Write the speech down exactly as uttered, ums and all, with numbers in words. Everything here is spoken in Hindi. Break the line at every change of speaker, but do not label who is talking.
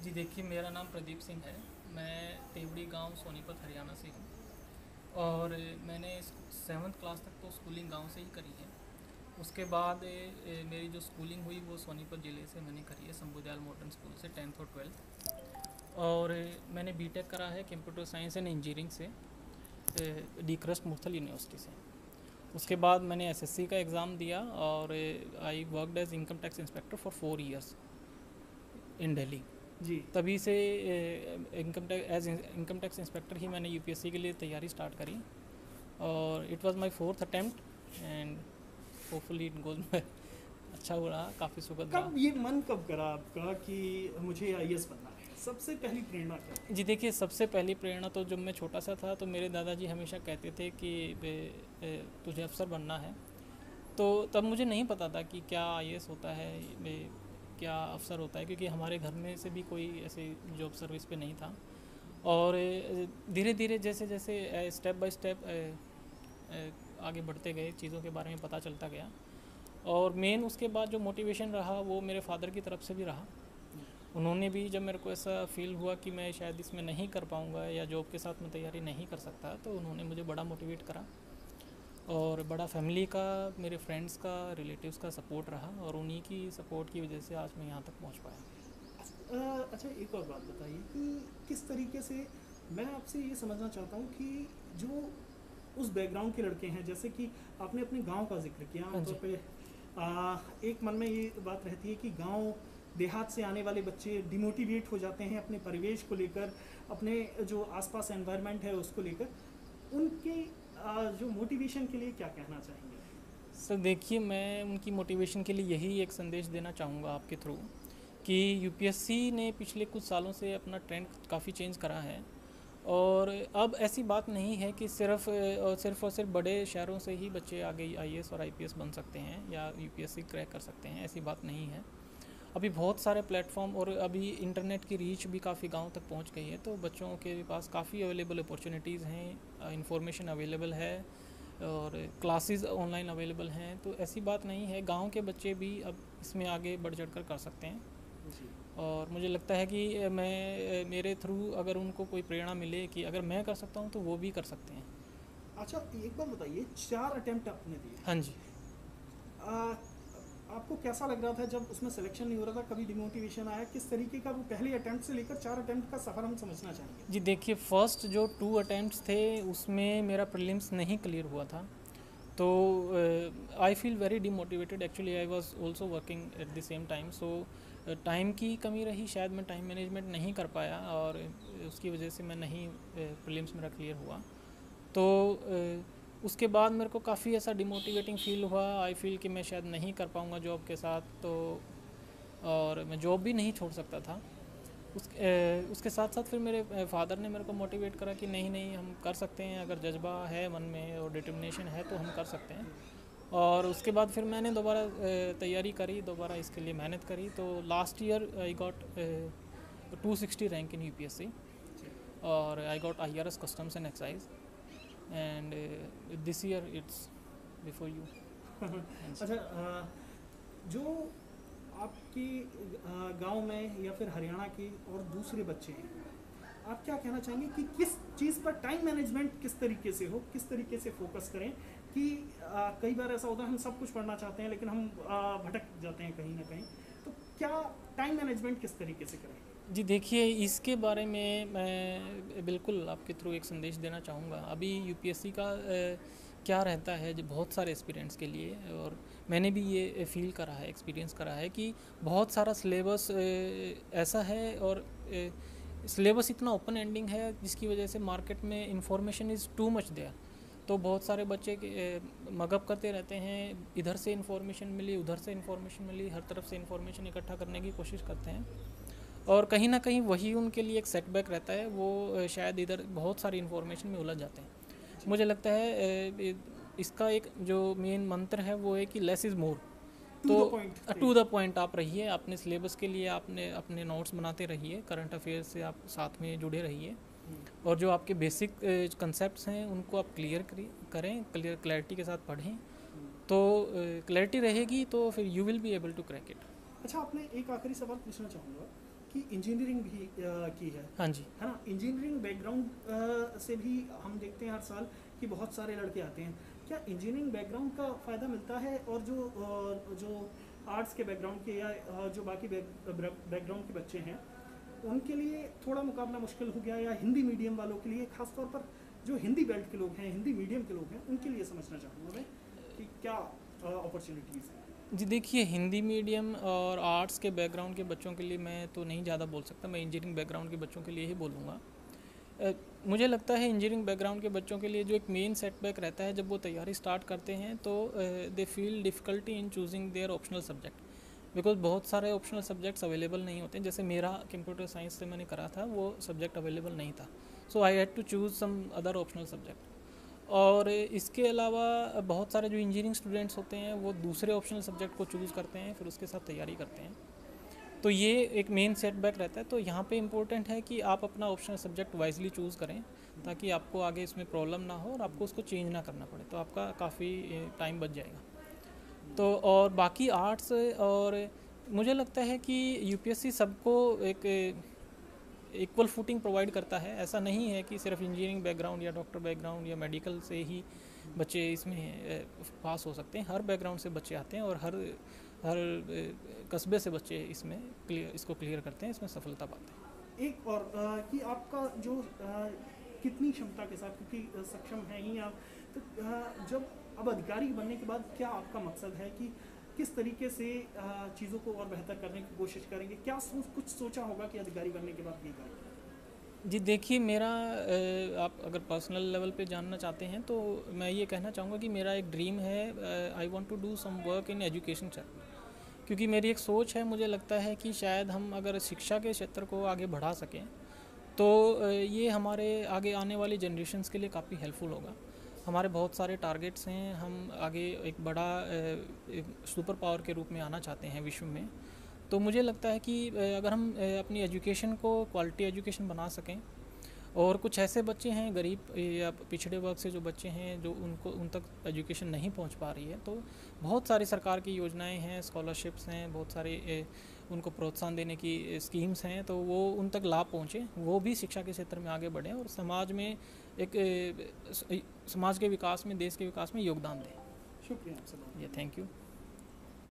जी देखिए, मेरा नाम प्रदीप सिंह है। मैं तेवड़ी गांव सोनीपत हरियाणा से हूँ और मैंने सेवन्थ क्लास तक तो स्कूलिंग गांव से ही करी है। उसके बाद ए, ए, मेरी जो स्कूलिंग हुई वो सोनीपत ज़िले से मैंने करी है, शंभू मॉडर्न स्कूल से टेंथ और ट्वेल्थ। और ए, मैंने बीटेक करा है कंप्यूटर साइंस एंड इंजीनियरिंग से डी क्रस्ट मुर्थल यूनिवर्सिटी से। उसके बाद मैंने एसएससी का एग्ज़ाम दिया और I worked as income tax inspector for four years in Delhi.
जी।
तभी से income tax as income tax inspector ही मैंने यूपीएससी के लिए तैयारी स्टार्ट करी और it was my fourth attempt and hopefully it goes अच्छा हो रहा, काफ़ी सुखद रहा।
कब ये मन कब करा आपका कि मुझे आईएएस बनना है? सबसे पहली प्रेरणा क्या है?
जी देखिए, सबसे पहली प्रेरणा तो जब मैं छोटा सा था तो मेरे दादाजी हमेशा कहते थे कि बे- ए, तुझे अफसर बनना है। तो तब मुझे नहीं पता था कि क्या आईएएस होता है, बे- क्या अफसर होता है, क्योंकि हमारे घर में से भी कोई ऐसे जॉब सर्विस पे नहीं था। और धीरे धीरे जैसे जैसे स्टेप बाय स्टेप आगे बढ़ते गए, चीज़ों के बारे में पता चलता गया। और मेन उसके बाद जो मोटिवेशन रहा वो मेरे फादर की तरफ से भी रहा। उन्होंने भी जब मेरे को ऐसा फील हुआ कि मैं शायद इसमें नहीं कर पाऊँगा या जॉब के साथ मैं तैयारी नहीं कर सकता, तो उन्होंने मुझे बड़ा मोटिवेट करा और बड़ा फैमिली का, मेरे फ्रेंड्स का, रिलेटिव्स का सपोर्ट रहा और उन्हीं की सपोर्ट की वजह से आज मैं यहाँ तक पहुँच पाया।
अ, अच्छा, एक और बात बताइए कि किस तरीके से, मैं आपसे ये समझना चाहता हूँ कि जो उस बैकग्राउंड के लड़के हैं, जैसे कि आपने अपने गांव का जिक्र किया,
हाँ
आमतौर
जी।
पे आ, एक मन में ये बात रहती है कि गांव देहात से आने वाले बच्चे डिमोटिवेट हो जाते हैं अपने परिवेश को लेकर, अपने जो आसपास एनवायरनमेंट है उसको लेकर। उनके आ, जो मोटिवेशन के लिए क्या कहना चाहेंगे?
सर देखिए, मैं उनकी मोटिवेशन के लिए यही एक संदेश देना चाहूँगा आपके थ्रू कि यूपीएससी ने पिछले कुछ सालों से अपना ट्रेंड काफ़ी चेंज करा है। और अब ऐसी बात नहीं है कि सिर्फ और सिर्फ और सिर्फ बड़े शहरों से ही बच्चे आगे आईएएस और आईपीएस बन सकते हैं या यूपीएससी क्रैक कर सकते हैं, ऐसी बात नहीं है। अभी बहुत सारे प्लेटफॉर्म और अभी इंटरनेट की रीच भी काफ़ी गांव तक पहुंच गई है, तो बच्चों के पास काफ़ी अवेलेबल अपॉर्चुनिटीज़ हैं, इंफॉर्मेशन अवेलेबल है और क्लासेस ऑनलाइन अवेलेबल हैं। तो ऐसी बात नहीं है, गांव के बच्चे भी अब इसमें आगे बढ़ चढ़ कर कर सकते हैं।
जी।
और मुझे लगता है कि मैं मेरे थ्रू अगर उनको कोई प्रेरणा मिले कि अगर मैं कर सकता हूँ तो वो भी कर सकते हैं।
अच्छा, एक बात बताइए, चार अटेम्प्ट आपने दिए,
हाँ जी।
आ, आपको कैसा लग रहा था जब उसमें सिलेक्शन नहीं हो रहा था? कभी डिमोटिवेशन आया? किस तरीके का वो पहले अटेम्प्ट से लेकर चार अटेम्प्ट का सफ़र हम समझना चाहेंगे?
जी देखिए, फ़र्स्ट जो टू अटैम्प्ट्स थे उसमें मेरा प्रीलिम्स नहीं क्लियर हुआ था, तो I feel very demotivated. Actually I was also working at the same time, so time की कमी रही, शायद मैं टाइम मैनेजमेंट नहीं कर पाया और उसकी वजह से मैं नहीं, प्रीलिम्स मेरा क्लियर हुआ। तो uh, उसके बाद मेरे को काफ़ी ऐसा डिमोटिवेटिंग फील हुआ। आई फील कि मैं शायद नहीं कर पाऊँगा जॉब के साथ, तो और मैं जॉब भी नहीं छोड़ सकता था। उस ए, उसके साथ साथ फिर मेरे फादर ने मेरे को मोटिवेट करा कि नहीं नहीं, हम कर सकते हैं, अगर जज्बा है मन में और डिटर्मिनेशन है तो हम कर सकते हैं। और उसके बाद फिर मैंने दोबारा तैयारी करी, दोबारा इसके लिए मेहनत करी। तो last year I got two sixty rank in UPSC और I got I R S customs and excise and this year it's before you.
अच्छा, आ, जो आपके गांव में या फिर हरियाणा के और दूसरे बच्चे हैं, आप क्या कहना चाहेंगे कि किस चीज़ पर टाइम मैनेजमेंट किस तरीके से हो, किस तरीके से फोकस करें? कि आ, कई बार ऐसा होता है हम सब कुछ पढ़ना चाहते हैं लेकिन हम आ, भटक जाते हैं कहीं ना कहीं, तो क्या टाइम मैनेजमेंट किस तरीके से करें?
जी देखिए, इसके बारे में मैं बिल्कुल आपके थ्रू एक संदेश देना चाहूँगा। अभी यूपीएससी का अ, क्या रहता है जो बहुत सारे एस्पिरेंट्स के लिए, और मैंने भी ये फील करा है, एक्सपीरियंस करा है कि बहुत सारा सिलेबस ऐसा है और सिलेबस इतना ओपन एंडिंग है जिसकी वजह से मार्केट में information is too much there. तो बहुत सारे बच्चे मगअप करते रहते हैं, इधर से इन्फॉर्मेशन मिली, उधर से इन्फॉर्मेशन मिली, हर तरफ से इन्फॉर्मेशन इकट्ठा करने की कोशिश करते हैं और कहीं ना कहीं वही उनके लिए एक सेटबैक रहता है। वो शायद इधर बहुत सारी इन्फॉर्मेशन में उलझ जाते हैं। मुझे लगता है इसका एक जो मेन मंत्र है वो है कि लेस इज़ मोर।
टू
तो
the point.
To the point आप रहिए, अपने सिलेबस के लिए आपने अपने नोट्स बनाते रहिए, करंट अफेयर्स से आप साथ में जुड़े रहिए और जो आपके बेसिक कंसेप्ट्स हैं उनको आप क्लियर करें, क्लियर क्लैरिटी के साथ पढ़ें। तो क्लैरिटी रहेगी तो फिर you will be able to crack it.
अच्छा, आपने एक आखिरी सवाल पूछना चाहूँगा आपकी इंजीनियरिंग भी आ, की है।
हाँ जी।
है ना, इंजीनियरिंग बैकग्राउंड से भी हम देखते हैं हर साल कि बहुत सारे लड़के आते हैं। क्या इंजीनियरिंग बैकग्राउंड का फ़ायदा मिलता है, और जो आ, जो आर्ट्स के बैकग्राउंड के या आ, जो बाकी बैकग्राउंड के बच्चे हैं उनके लिए थोड़ा मुकाबला मुश्किल हो गया, या हिंदी मीडियम वालों के लिए, खासतौर पर जो हिंदी बेल्ट के लोग हैं, हिंदी मीडियम के लोग हैं, उनके लिए समझना चाहूँगा मैं कि क्या अपॉर्चुनिटीज़ हैं?
जी देखिए, हिंदी मीडियम और आर्ट्स के बैकग्राउंड के बच्चों के लिए मैं तो नहीं ज़्यादा बोल सकता, मैं इंजीनियरिंग बैकग्राउंड के बच्चों के लिए ही बोलूँगा। अ, मुझे लगता है इंजीनियरिंग बैकग्राउंड के बच्चों के लिए जो एक मेन सेटबैक रहता है जब वो तैयारी स्टार्ट करते हैं, तो they feel difficulty in choosing their optional subject, because बहुत सारे ऑप्शनल सब्जेक्ट्स अवेलेबल नहीं होते हैं। जैसे मेरा कंप्यूटर साइंस से मैंने करा था, वो सब्जेक्ट अवेलेबल नहीं था, so I had to choose some other optional subject. और इसके अलावा बहुत सारे जो इंजीनियरिंग स्टूडेंट्स होते हैं वो दूसरे ऑप्शनल सब्जेक्ट को चूज़ करते हैं, फिर उसके साथ तैयारी करते हैं, तो ये एक मेन सेटबैक रहता है। तो यहाँ पे इम्पोर्टेंट है कि आप अपना ऑप्शनल सब्जेक्ट वाइजली चूज़ करें, ताकि आपको आगे इसमें प्रॉब्लम ना हो और आपको उसको चेंज ना करना पड़े, तो आपका काफ़ी टाइम बच जाएगा। तो और बाकी आर्ट्स, और मुझे लगता है कि यूपीएससी सबको एक इक्वल फुटिंग प्रोवाइड करता है। ऐसा नहीं है कि सिर्फ इंजीनियरिंग बैकग्राउंड या डॉक्टर बैकग्राउंड या मेडिकल से ही बच्चे इसमें पास हो सकते हैं। हर बैकग्राउंड से बच्चे आते हैं और हर हर कस्बे से बच्चे इसमें क्लियर इसको क्लियर करते हैं, इसमें सफलता पाते हैं।
एक और आ, कि आपका जो आ, कितनी क्षमता के साथ, क्योंकि सक्षम है ही आप, तो आ, जब अब अधिकारी बनने के बाद क्या आपका मकसद है कि किस तरीके से चीज़ों को और बेहतर करने की कोशिश करेंगे? क्या सोच कुछ सोचा होगा कि अधिकारी बनने के बाद ये करेंगे?
जी देखिए, मेरा आप अगर पर्सनल लेवल पे जानना चाहते हैं तो मैं ये कहना चाहूँगा कि मेरा एक ड्रीम है, I want to do some work in education sector, क्योंकि मेरी एक सोच है, मुझे लगता है कि शायद हम अगर शिक्षा के क्षेत्र को आगे बढ़ा सकें तो ये हमारे आगे आने वाली जनरेशन्स के लिए काफ़ी हेल्पफुल होगा। हमारे बहुत सारे टारगेट्स हैं, हम आगे एक बड़ा एक सुपर पावर के रूप में आना चाहते हैं विश्व में। तो मुझे लगता है कि अगर हम अपनी एजुकेशन को क्वालिटी एजुकेशन बना सकें, और कुछ ऐसे बच्चे हैं गरीब या पिछड़े वर्ग से जो बच्चे हैं जो उनको उन तक एजुकेशन नहीं पहुंच पा रही है, तो बहुत सारी सरकार की योजनाएं हैं, स्कॉलरशिप्स हैं, बहुत सारे उनको प्रोत्साहन देने की स्कीम्स हैं, तो वो उन तक लाभ पहुंचे, वो भी शिक्षा के क्षेत्र में आगे बढ़ें और समाज में एक समाज के विकास में, देश के विकास में योगदान दें।
शुक्रिया आपसे।
Thank you.